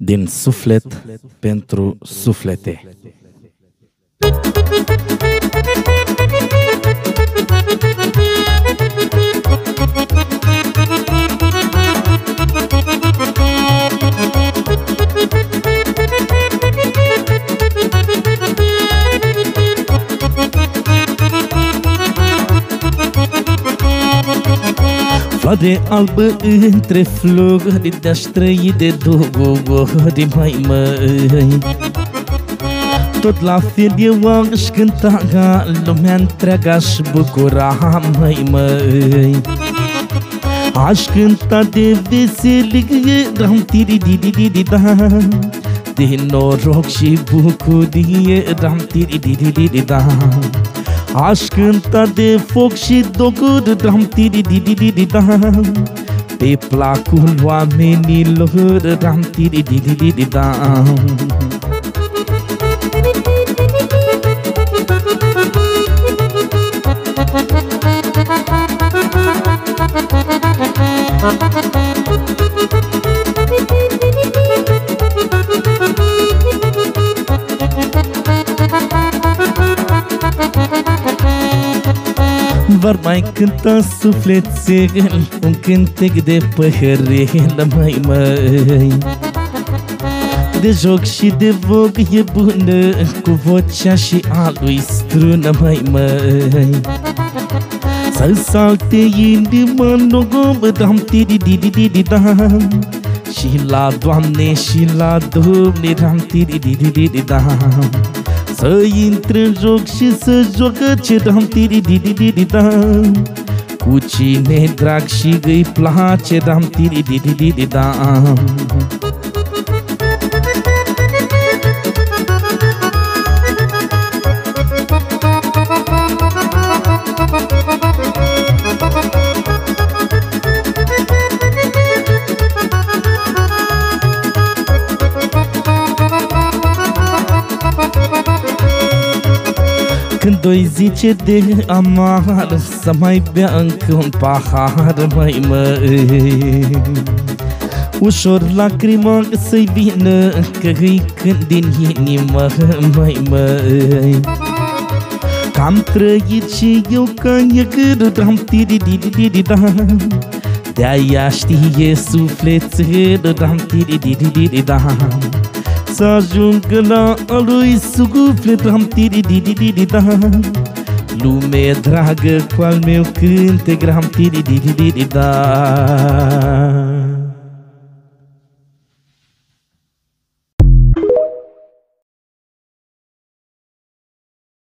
Din suflet pentru suflete. Floare albă între flori, de-aș trăi de două ori, mai măi. Tot la fel eu aș cânta, lumea întreagă aș bucura, măi. Aș cânta de veselie, ram-tiri-di-di-di-di-da, de noroc și bucurie, ram-tiri-di-di-di-di-da. Aș cânta de foc și doguri, ram-tiri-di-di-di-di-da, pe placul oamenilor, ram-tiri-di-di-di-di-da. Var mai cânta sufletel, un cântec de păhărel, măi. De joc și de voc e bună, cu vocea și a lui strună, măi. Să salte inima în logom, ram-tiri-di-di-di-di-da, și la Doamne și la Domne, ram-tiri-di-di-di-di-da. Să intre în joc și să joacă ce ram-tiri-di-di-di-di-da, cu cine drag și îi place, ram-tiri-di-di-di-di-da. Când doi zice de amar, să mai bea încă un pahar, măi. Ușor lacrima să-i vină, că îi cânt din inimă, măi. Că-am trăit și eu ca negăr, ram-tiri-di-di-di-da, de-aia știe sufletul, ram-tiri-di-di-di-da. Să ajungă la a lui suflet, ram-tiri-di-di-di-da, lume dragă cu al meu cântec, ram-tiri-di-di-di-da.